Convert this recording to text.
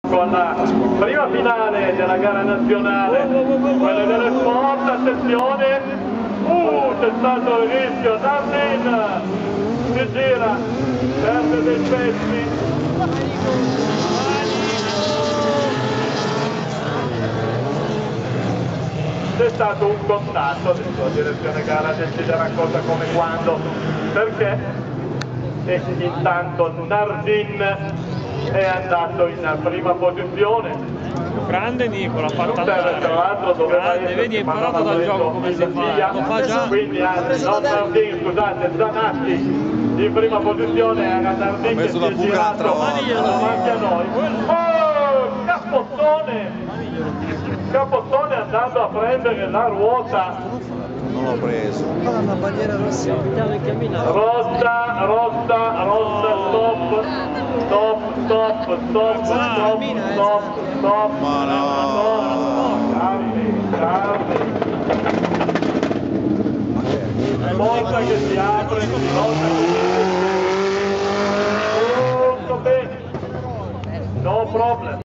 con la prima finale della gara nazionale, quella delle sport, attenzione, c'è stato il rischio, Nardin si gira, perde dei pezzi. C'è stato un contatto, adesso la direzione gara deciderà cosa, come, quando, perché, e intanto Nardin è andato in prima posizione. Grande Nicola, ha fatto Tra l'altro doveva essere, vedi, è imparato dal gioco come si fa, lo fa già. Quindi non Nardin, scusate, Zanatti in prima posizione, era Nardin che si è girato davanti a noi. Oh, Capottone è andato a prendere la ruota. Non l'ho preso. Una bandiera rossa. Stop. Ma no. Calmi. Volta che si apre, volta che si